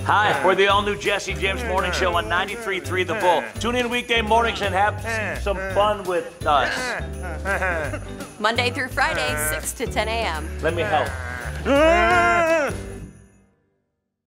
Hi, we're the all-new Jesse James Morning Show on 93.3 The Bull. Tune in weekday mornings and have some fun with us. Monday through Friday, 6 to 10 a.m. Let me help.